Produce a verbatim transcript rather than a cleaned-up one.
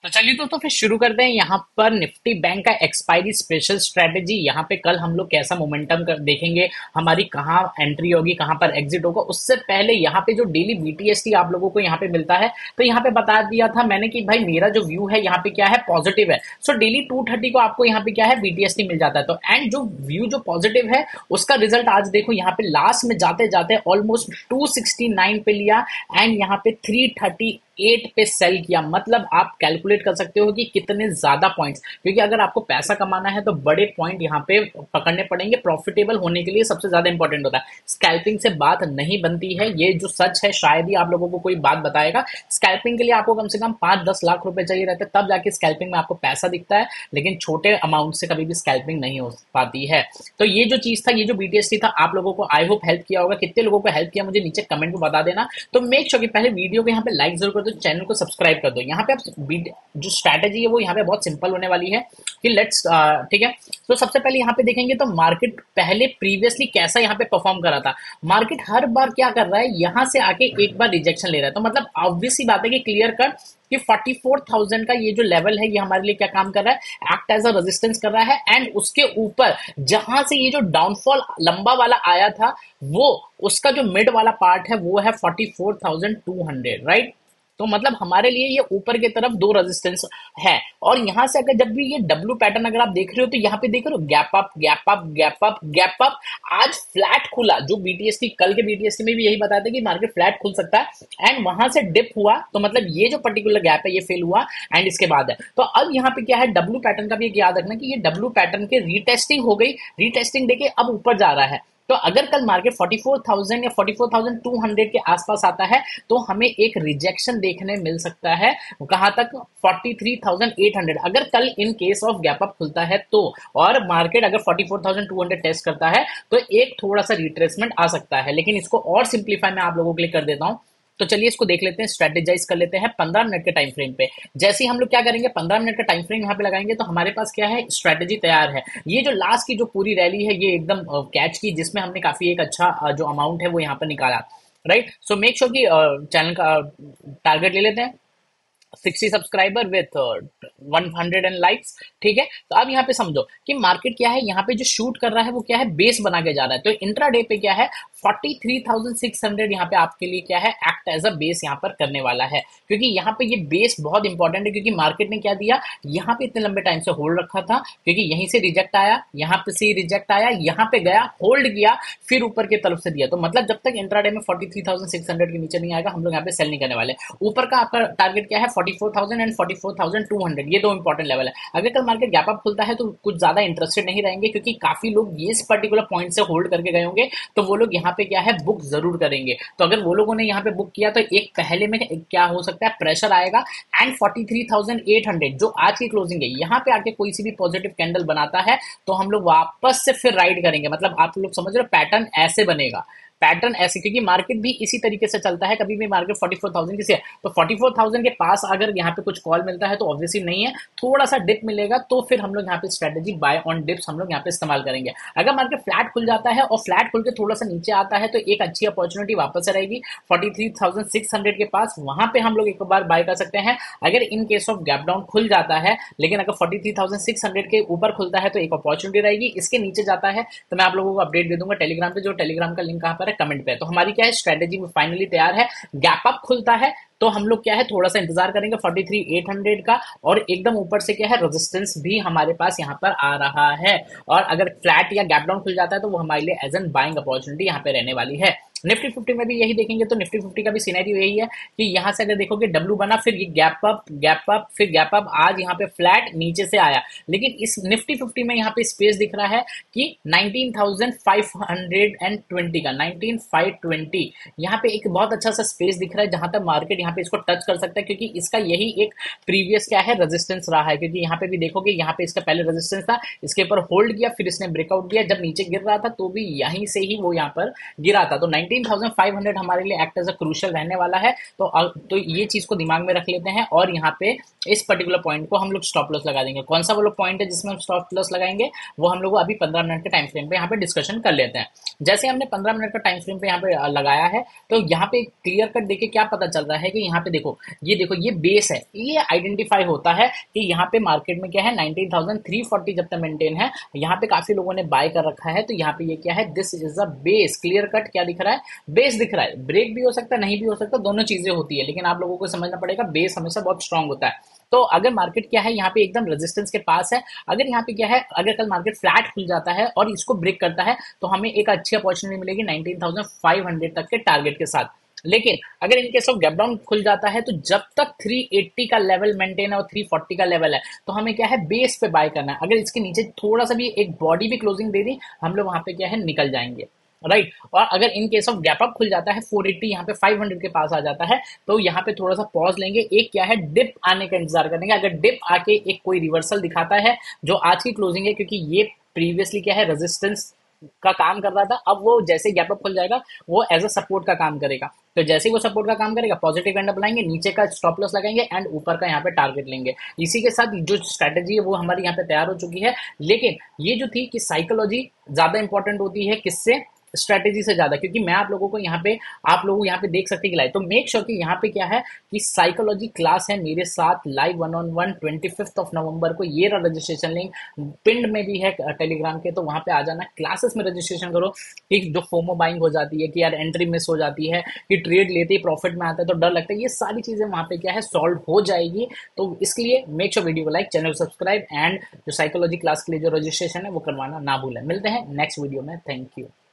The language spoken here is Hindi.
तो चलिए तो, तो फिर शुरू करते हैं। यहाँ पर निफ्टी बैंक का एक्सपायरी स्पेशल स्ट्रेटेजी, यहाँ पे कल हम लोग कैसा मोमेंटम कर देखेंगे, हमारी कहाँ एंट्री होगी, कहाँ पर एग्जिट होगा। उससे पहले यहाँ पे जो डेली बीटीएसटी आप लोगों को यहाँ पे मिलता है, तो यहाँ पे बता दिया था मैंने कि भाई मेरा जो व्यू है यहाँ पे क्या है, पॉजिटिव है। सो डेली टू थर्टी को आपको यहाँ पे क्या है, बीटीएसटी मिल जाता है। तो एंड जो व्यू जो पॉजिटिव है उसका रिजल्ट आज देखो, यहाँ पे लास्ट में जाते जाते ऑलमोस्ट टू सिक्सटी नाइन पे लिया एंड यहाँ पे थ्री थर्टी एट पे सेल किया। मतलब आप कैलकुलेट कर सकते हो कि कितने ज्यादा पॉइंट्स, क्योंकि अगर आपको पैसा कमाना है तो बड़े पॉइंट यहाँ पे पकड़ने पड़ेंगे। प्रॉफिटेबल होने के लिए सबसे ज्यादा इंपॉर्टेंट होता है, स्कैल्पिंग से बात नहीं बनती है। ये जो सच है, शायद ही आप लोगों को कोई बात बताएगा। स्कैल्पिंग के लिए आपको कम से कम पांच दस लाख रुपए चाहिए रहते हैं, तब जाके स्कैल्पिंग में आपको पैसा दिखता है। लेकिन छोटे अमाउंट से कभी भी स्कैल्पिंग नहीं हो पाती है। तो ये जो चीज था, ये जो बीटीएसटी था, आप लोगों को आई होप हेल्प किया होगा। कितने लोगों को हेल्प किया मुझे नीचे कमेंट में बता देना। तो मेक श्योर कि पहले वीडियो को यहाँ पे लाइक जरूर कर दो, चैनल को सब्सक्राइब कर दो। यहाँ पे आप जो स्ट्रैटेजी है वो यहाँ पे बहुत सिंपल होने वाली है कि लेट्स ठीक है। तो सबसे पहले यहाँ पे देखेंगे तो मार्केट पहले प्रीवियसली कैसा यहाँ पे परफॉर्म करा था। मार्केट हर बार क्या कर रहा है, यहाँ से आके एक बार रिजेक्शन ले रहा है। तो मतलब ऑब्वियस सी बात है कि क्लियर कट कि फोर्टी फोर थाउजेंड का ये जो लेवल है, ये हमारे लिए क्या काम कर रहा है, एक्ट एज अ रेजिस्टेंस कर रहा है। एंड उसके ऊपर जहां से ये जो डाउनफॉल लंबा वाला आया था, वो उसका जो मिड वाला पार्ट है वो है forty four thousand two hundred, right. तो मतलब हमारे लिए ये ऊपर की तरफ दो रेजिस्टेंस है। और यहां से अगर जब भी ये डब्ल्यू पैटर्न अगर आप देख रहे हो, तो यहाँ पे देख रहे हो gap up gap up gap up gap up. आज फ्लैट खुला, जो बीटीएसटी कल के बीटीएसटी में भी यही बताया था कि मार्केट फ्लैट खुल सकता है। एंड वहां से डिप हुआ, तो मतलब ये जो पर्टिकुलर गैप है ये फेल हुआ एंड इसके बाद है। तो अब यहाँ पे क्या है, डब्ल्यू पैटर्न का भी एक याद रखना कि ये डब्ल्यू पैटर्न के रीटेस्टिंग हो गई। रीटेस्टिंग देके अब ऊपर जा रहा है। तो अगर कल मार्केट फोर्टी फोर थाउजेंड या forty four thousand two hundred के आसपास आता है, तो हमें एक रिजेक्शन देखने मिल सकता है। कहां तक, forty three thousand eight hundred. अगर कल in case of gap up खुलता है तो, और मार्केट अगर forty four thousand two hundred test करता है, तो एक थोड़ा सा रिट्रेसमेंट आ सकता है। लेकिन इसको और सिंप्लीफाई मैं आप लोगों के लिए कर देता हूं। तो चलिए इसको देख लेते हैं, स्ट्रेटेजाइज कर लेते हैं पंद्रह मिनट के टाइम फ्रेम पे। जैसे ही हम लोग क्या करेंगे, पंद्रह मिनट का टाइम फ्रेम यहाँ पे लगाएंगे, तो हमारे पास क्या है, स्ट्रेटेजी तैयार है। ये जो लास्ट की जो पूरी रैली है, ये एकदम कैच की, जिसमें हमने काफी एक अच्छा अ, जो अमाउंट है वो यहाँ पर निकाला, राइट। सो मेक श्योर कि चैनल का टारगेट ले लेते हैं sixty subscriber with one hundred and likes, ठीक है। तो अब यहाँ पे समझो कि मार्केट क्या है, यहाँ पे जो शूट कर रहा है वो क्या है, बेस बना के जा रहा है। तो इंट्राडे पे क्या है, forty three thousand six hundred यहाँ पे आपके लिए क्या है, एक्ट एज अ बेस यहाँ पर करने वाला है। क्योंकि यहाँ पे ये बेस बहुत इंपॉर्टेंट है, क्योंकि मार्केट ने क्या दिया, यहाँ पे इतने लंबे टाइम से होल्ड रखा था, क्योंकि यहीं से रिजेक्ट आया, यहाँ पे से रिजेक्ट आया, यहाँ पे गया, होल्ड किया, फिर ऊपर की तरफ से दिया। तो मतलब जब तक इंट्राडे में forty three thousand six hundred के नीचे नहीं आएगा, हम लोग यहाँ पे सेल नहीं करने वाले। ऊपर का आपका टारगेट क्या है, forty four thousand and forty four thousand two hundred, ये दो इंपॉर्टेंट लेवल है। अगर कल मार्केट गैप अप खुलता है तो कुछ ज्यादा इंटरेस्टेड नहीं रहेंगे, क्योंकि काफी लोग ये इस पर्टिकुलर पॉइंट से होल्ड करके गए होंगे, तो वो लोग यहाँ पे क्या है, बुक जरूर करेंगे। तो अगर वो लोगों ने यहाँ पे बुक किया, तो एक पहले में क्या हो सकता है, प्रेशर आएगा। And forty three thousand eight hundred जो आज की क्लोजिंग है, यहाँ पे आके कोई सी भी पॉजिटिव कैंडल बनाता है, तो हम लोग वापस से फिर राइड करेंगे। मतलब आप लोग समझ रहे हो, पैटर्न ऐसे बनेगा, पैटर्न ऐसे, क्योंकि मार्केट भी इसी तरीके से चलता है। कभी भी मार्केट फोर्टी फोर थाउजेंड किसी है, तो फोर्टी फोर थाउजेंड के पास अगर यहाँ पे कुछ कॉल मिलता है तो ऑब्वियसली नहीं है, थोड़ा सा डिप मिलेगा, तो फिर हम लोग यहाँ पे स्ट्रेटेजी बाय ऑन डिप्स हम लोग यहाँ पे इस्तेमाल करेंगे। अगर मार्केट फ्लैट खुल जाता है और फ्लैट खुल के थोड़ा सा नीचे आता है, तो एक अच्छी अपॉर्चुनिटी वापस से रहेगी forty three thousand six hundred के पास, वहां पे हम लोग एक बार बाय कर सकते हैं। अगर in case of gap down खुल जाता है, लेकिन अगर forty three thousand six hundred के ऊपर खुलता है, तो एक अपॉर्चुनिटी रहेगी। इसके नीचे जाता है तो मैं आप लोगों को अपडेट दे दूंगा टेलीग्राम पे, जो टेलीग्राम का लिंक कहां पर है, कमेंट पे। तो हमारी क्या है, स्ट्रेटेजी में फाइनली तैयार है। गैप अप खुलता है तो हम लोग क्या है, थोड़ा सा इंतजार करेंगे फोर्टी थ्री एट हंड्रेड का, और एकदम ऊपर से क्या है, रेजिस्टेंस भी हमारे पास यहाँ पर आ रहा है। और अगर फ्लैट या गैप डाउन खुल जाता है, तो वो हमारे लिए एज एन बाइंग अपॉर्चुनिटी यहाँ पे रहने वाली है। निफ्टी फिफ्टी में भी यही देखेंगे, तो निफ्टी फिफ्टी का भी सिनेरियो यही है कि यहाँ से अगर देखोगे डब्ल्यू बना, फिर ये गैप अप गैप अप फिर गैप अप, आज यहाँ पे फ्लैट नीचे से आया। लेकिन इस निफ्टी फिफ्टी में यहाँ पे स्पेस दिख रहा है कि nineteen thousand five hundred twenty का, nineteen thousand five hundred twenty, यहाँ पे एक बहुत अच्छा सा स्पेस दिख रहा है, जहां तक मार्केट यहाँ पे इसको टच कर सकता है, क्योंकि इसका यही एक प्रीवियस क्या है, रेजिस्टेंस रहा है। क्योंकि यहाँ पे भी देखोगे, यहाँ पे इसका पहले रेजिस्टेंस था, इसके ऊपर होल्ड किया, फिर इसने ब्रेकआउट किया, जब नीचे गिर रहा था तो भी यहीं से ही वो यहाँ पर गिरा था। तो nineteen nineteen thousand five hundred हमारे लिए एक्ट एज अ क्रूशल रहने वाला है। तो अ- तो ये चीज को दिमाग में रख लेते हैं और यहाँ पे इस पर्टिकुलर पॉइंट को हम लोग स्टॉप लॉस लगा देंगे। कौन सा वो लोग पॉइंट है जिसमें हम स्टॉप लॉस लगाएंगे, वो हम लोग अभी पंद्रह मिनट के टाइम फ्रेम पे यहाँ पे डिस्कशन कर लेते हैं। जैसे हमने पंद्रह मिनट का टाइम फ्रेम पे यहाँ पे अ, लगाया है, तो यहाँ पे क्लियर कट देखिए क्या पता चल रहा है कि यहाँ पे देखो, ये देखो ये बेस है, ये आइडेंटिफाई होता है कि यहाँ पे मार्केट में क्या है, नाइनटीन थाउजेंड थ्री फोर्टी जब तक मेंटेन है, यहाँ पे काफी लोगों ने बाय कर रखा है। तो यहाँ पे ये क्या है, this is a base. Clear cut क्या दिख रहा है, बेस दिख रहा है। ब्रेक भी हो सकता है, नहीं भी हो सकता, दोनों चीजें होती है, लेकिन आप लोगों को समझना पड़ेगा बेस हमेशा बहुत स्ट्रांग होता है। तो अगर मार्केट क्या है यहाँ पे एकदम रेजिस्टेंस के पास है, अगर यहाँ पे क्या है, अगर कल मार्केट फ्लैट खुल जाता है और इसको ब्रेक करता है, तो हमें एक अच्छी अपॉर्चुनिटी मिलेगी नाइनटीन थाउजेंड फाइव हंड्रेड तक के टारगेट के साथ। लेकिन अगर इनकेस ऑफ गैप डाउन खुल जाता है, तो जब तक थ्री एटी का लेवल मेंटेन है और थ्री फोर्टी का लेवल है, तो हमें क्या है, बेस पे बाय करना है। अगर इसके नीचे थोड़ा सा भी एक बॉडी भी क्लोजिंग दे दी, हम लोग वहां पे क्या है, निकल जाएंगे। Right right? और अगर in case of gap up खुल जाता है, फोर एटी यहाँ पे फाइव हंड्रेड के पास आ जाता है, तो यहाँ पे थोड़ा सा पॉज लेंगे। एक क्या है, डिप आने का इंतजार करेंगे। अगर डिप आके एक कोई रिवर्सल दिखाता है, जो आज की क्लोजिंग है, क्योंकि ये प्रीवियसली क्या है, रेजिस्टेंस का काम कर रहा था, अब वो जैसे गैप अप खुल जाएगा, वो एज अ सपोर्ट का काम करेगा। तो जैसे ही वो सपोर्ट का काम करेगा, पॉजिटिव एंड अप लाएंगे, नीचे का स्टॉप लॉस लगाएंगे एंड ऊपर का यहाँ पे टारगेट लेंगे। इसी के साथ जो स्ट्रेटेजी है वो हमारी यहाँ पे तैयार हो चुकी है। लेकिन ये जो थी कि साइकोलॉजी ज्यादा इंपॉर्टेंट होती है किससे, स्ट्रेटेजी से ज्यादा, क्योंकि मैं आप लोगों को यहाँ पे, आप लोग यहाँ पे देख सकते हैं कि लाइव, तो मेक श्योर कि यहाँ पे क्या है कि साइकोलॉजी क्लास है मेरे साथ live one on one twenty fifth of November को। ये रहा रजिस्ट्रेशन लिंक, पिंड में भी है टेलीग्राम के, तो वहां पे आ जाना, क्लासेस में रजिस्ट्रेशन करो। कि जो फोमो बाइंग हो जाती है, कि यार एंट्री मिस हो जाती है, कि ट्रेड लेते ही प्रॉफिट में आता है तो डर लगता है, ये सारी चीजें वहां पे क्या है, सॉल्व हो जाएगी। तो इसके लिए मेक श्योर वीडियो को लाइक, चैनल सब्सक्राइब एंड जो साइकोलॉजी क्लास के लिए जो रजिस्ट्रेशन है वो करवाना ना भूलें। मिलते हैं नेक्स्ट वीडियो में, थैंक यू।